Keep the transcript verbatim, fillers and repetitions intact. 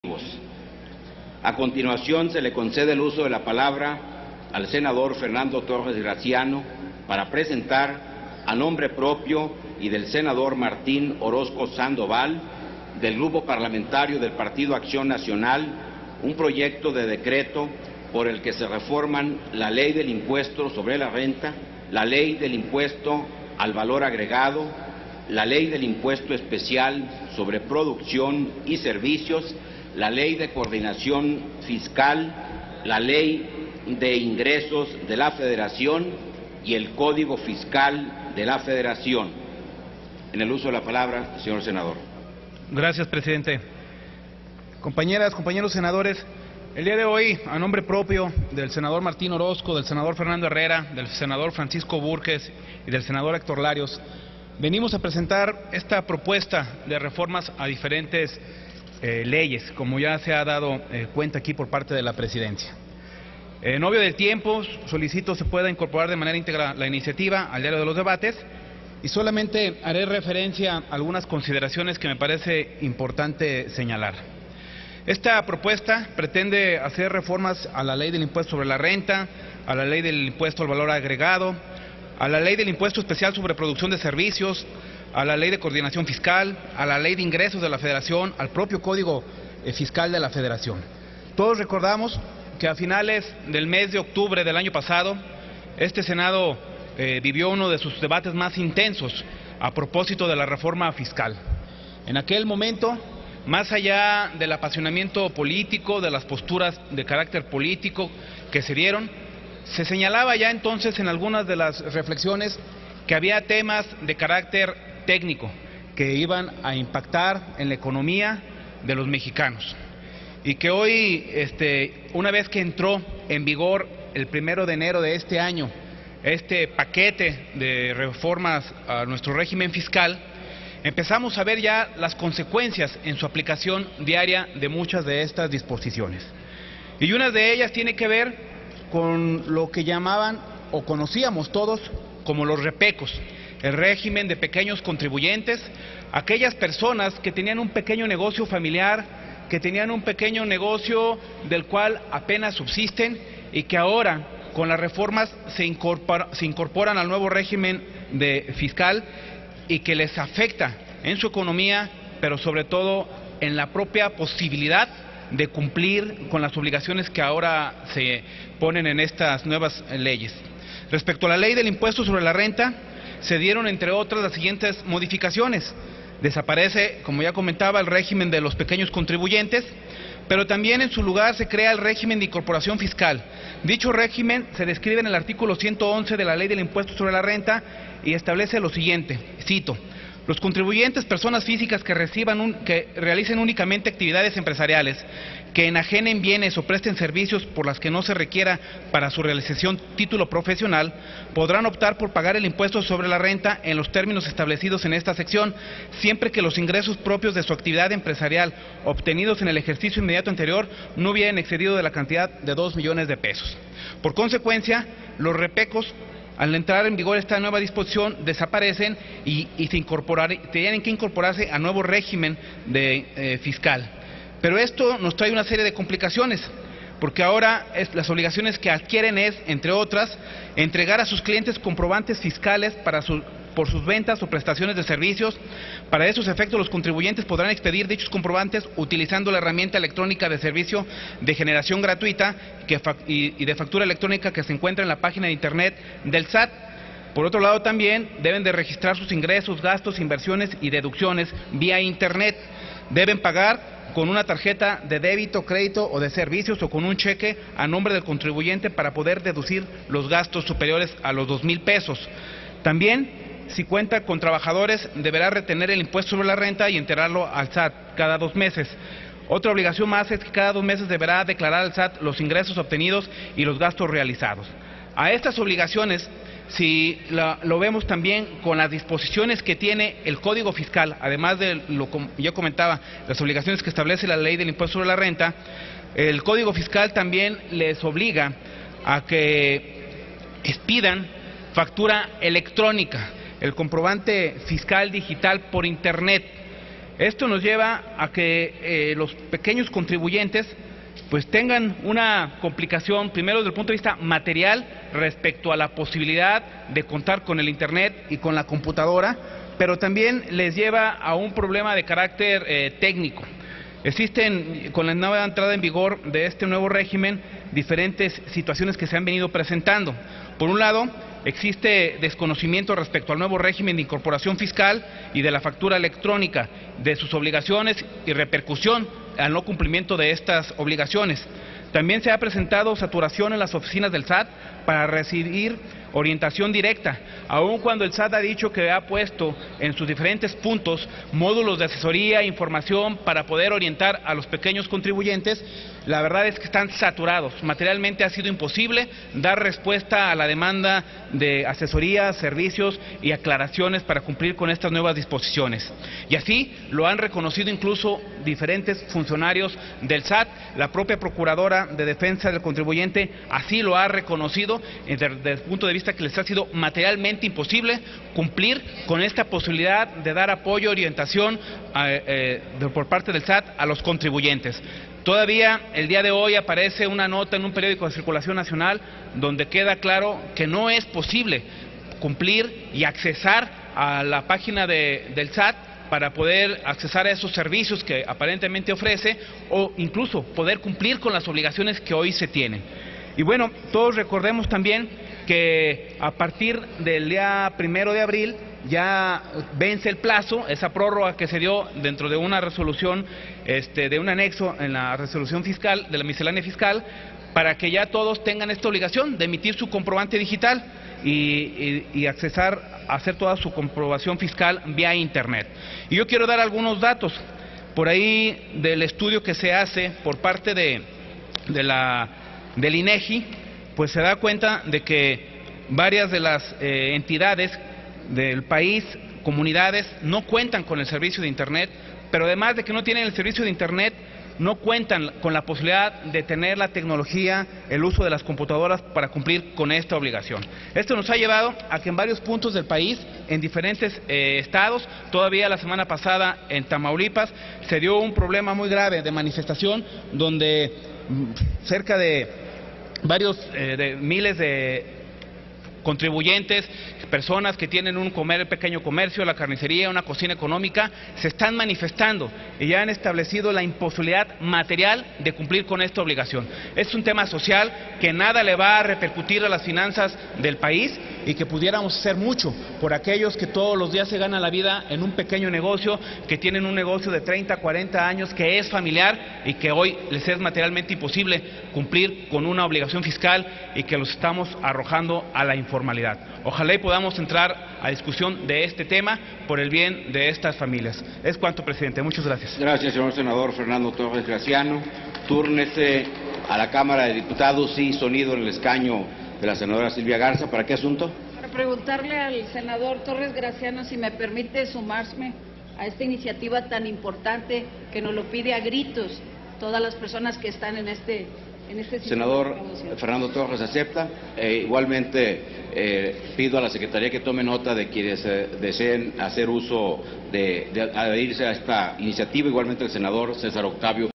A continuación, se le concede el uso de la palabra al senador Fernando Torres Graciano para presentar a nombre propio y del senador Martín Orozco Sandoval, del Grupo Parlamentario del Partido Acción Nacional, un proyecto de decreto por el que se reforman la Ley del Impuesto sobre la Renta, la Ley del Impuesto al Valor Agregado, la Ley del Impuesto Especial sobre Producción y Servicios, la Ley de Coordinación Fiscal, la Ley de Ingresos de la Federación y el Código Fiscal de la Federación. En el uso de la palabra, señor senador. Gracias, presidente. Compañeras, compañeros senadores, el día de hoy, a nombre propio del senador Martín Orozco, del senador Fernando Herrera, del senador Francisco Búrquez y del senador Héctor Larios, venimos a presentar esta propuesta de reformas a diferentes eh, leyes, como ya se ha dado eh, cuenta aquí por parte de la presidencia. En obvio del tiempo, solicito se pueda incorporar de manera íntegra la iniciativa al diario de los debates y solamente haré referencia a algunas consideraciones que me parece importante señalar. Esta propuesta pretende hacer reformas a la Ley del Impuesto sobre la Renta, a la Ley del Impuesto al Valor Agregado, a la Ley del Impuesto Especial sobre Producción de Servicios, a la Ley de Coordinación Fiscal, a la Ley de Ingresos de la Federación, al propio Código Fiscal de la Federación. Todos recordamos que a finales del mes de octubre del año pasado, este Senado eh, vivió uno de sus debates más intensos a propósito de la reforma fiscal. En aquel momento, más allá del apasionamiento político, de las posturas de carácter político que se dieron, se señalaba ya entonces en algunas de las reflexiones que había temas de carácter técnico que iban a impactar en la economía de los mexicanos. Y que hoy, este, una vez que entró en vigor el primero de enero de este año, este paquete de reformas a nuestro régimen fiscal, empezamos a ver ya las consecuencias en su aplicación diaria de muchas de estas disposiciones. Y una de ellas tiene que ver con lo que llamaban o conocíamos todos como los repecos, el régimen de pequeños contribuyentes, aquellas personas que tenían un pequeño negocio familiar, que tenían un pequeño negocio del cual apenas subsisten y que ahora con las reformas se, incorpora, se incorporan al nuevo régimen de fiscal y que les afecta en su economía, pero sobre todo en la propia posibilidad de cumplir con las obligaciones que ahora se ponen en estas nuevas leyes. Respecto a la Ley del Impuesto sobre la Renta, se dieron entre otras las siguientes modificaciones. Desaparece, como ya comentaba, el régimen de los pequeños contribuyentes, pero también en su lugar se crea el régimen de incorporación fiscal. Dicho régimen se describe en el artículo ciento once de la Ley del Impuesto sobre la Renta y establece lo siguiente, cito: los contribuyentes, personas físicas que reciban un, que realicen únicamente actividades empresariales, que enajenen bienes o presten servicios por las que no se requiera para su realización título profesional, podrán optar por pagar el impuesto sobre la renta en los términos establecidos en esta sección, siempre que los ingresos propios de su actividad empresarial obtenidos en el ejercicio inmediato anterior no hubieran excedido de la cantidad de dos millones de pesos. Por consecuencia, los repecos, al entrar en vigor esta nueva disposición, desaparecen y, y se incorporar, tienen que incorporarse a nuevo régimen de, eh, fiscal. Pero esto nos trae una serie de complicaciones, porque ahora es, las obligaciones que adquieren es, entre otras, entregar a sus clientes comprobantes fiscales para su, por sus ventas o prestaciones de servicios. Para esos efectos, los contribuyentes podrán expedir dichos comprobantes utilizando la herramienta electrónica de servicio de generación gratuita que, y, y de factura electrónica que se encuentra en la página de internet del S A T. Por otro lado, también deben de registrar sus ingresos, gastos, inversiones y deducciones vía internet. Deben pagar con una tarjeta de débito, crédito o de servicios o con un cheque a nombre del contribuyente para poder deducir los gastos superiores a los dos mil pesos. También, si cuenta con trabajadores, deberá retener el impuesto sobre la renta y enterarlo al S A T cada dos meses. Otra obligación más es que cada dos meses deberá declarar al S A T los ingresos obtenidos y los gastos realizados. A estas obligaciones, si la, lo vemos también con las disposiciones que tiene el Código Fiscal, además de lo que yo comentaba, las obligaciones que establece la Ley del Impuesto sobre la Renta, el Código Fiscal también les obliga a que expidan factura electrónica, el comprobante fiscal digital por internet. Esto nos lleva a que eh, los pequeños contribuyentes pues tengan una complicación, primero desde el punto de vista material, respecto a la posibilidad de contar con el Internet y con la computadora, pero también les lleva a un problema de carácter eh, técnico. Existen, con la nueva entrada en vigor de este nuevo régimen, diferentes situaciones que se han venido presentando. Por un lado, existe desconocimiento respecto al nuevo régimen de incorporación fiscal y de la factura electrónica, de sus obligaciones y repercusión al no cumplimiento de estas obligaciones. También se ha presentado saturación en las oficinas del S A T para recibir orientación directa, aun cuando el S A T ha dicho que ha puesto en sus diferentes puntos módulos de asesoría e información para poder orientar a los pequeños contribuyentes. La verdad es que están saturados. Materialmente ha sido imposible dar respuesta a la demanda de asesoría, servicios y aclaraciones para cumplir con estas nuevas disposiciones. Y así lo han reconocido incluso diferentes funcionarios del S A T. La propia Procuradora de Defensa del Contribuyente así lo ha reconocido desde, desde el punto de vista que les ha sido materialmente imposible cumplir con esta posibilidad de dar apoyo, orientación eh, eh, de, por parte del S A T a los contribuyentes. Todavía el día de hoy aparece una nota en un periódico de circulación nacional donde queda claro que no es posible cumplir y accesar a la página de, del S A T para poder accesar a esos servicios que aparentemente ofrece o incluso poder cumplir con las obligaciones que hoy se tienen. Y bueno, todos recordemos también que a partir del día primero de abril ya vence el plazo, esa prórroga que se dio dentro de una resolución, este, de un anexo en la resolución fiscal, de la miscelánea fiscal, para que ya todos tengan esta obligación de emitir su comprobante digital y, y, y accesar a hacer toda su comprobación fiscal vía Internet. Y yo quiero dar algunos datos por ahí del estudio que se hace por parte de, de la, del INEGI, pues se da cuenta de que varias de las eh, entidades del país, comunidades, no cuentan con el servicio de Internet, pero además de que no tienen el servicio de Internet, no cuentan con la posibilidad de tener la tecnología, el uso de las computadoras para cumplir con esta obligación. Esto nos ha llevado a que en varios puntos del país, en diferentes eh, estados, todavía la semana pasada en Tamaulipas, se dio un problema muy grave de manifestación donde cerca de varios eh, de miles de contribuyentes, personas que tienen un comer, pequeño comercio, la carnicería, una cocina económica, se están manifestando y ya han establecido la imposibilidad material de cumplir con esta obligación. Es un tema social que nada le va a repercutir a las finanzas del país y que pudiéramos hacer mucho por aquellos que todos los días se ganan la vida en un pequeño negocio, que tienen un negocio de treinta, cuarenta años, que es familiar y que hoy les es materialmente imposible cumplir con una obligación fiscal y que los estamos arrojando a la informalidad. Ojalá y podamos entrar a discusión de este tema por el bien de estas familias. Es cuanto, presidente. Muchas gracias. Gracias, señor senador Fernando Torres Graciano. Túrnese a la Cámara de Diputados y sonido en el escaño de la senadora Silvia Garza. ¿Para qué asunto? Para preguntarle al senador Torres Graciano si me permite sumarme a esta iniciativa tan importante que nos lo pide a gritos todas las personas que están en este en este senador Fernando Torres acepta. Eh, igualmente eh, pido a la Secretaría que tome nota de quienes eh, deseen hacer uso de, de adherirse a esta iniciativa. Igualmente el senador César Octavio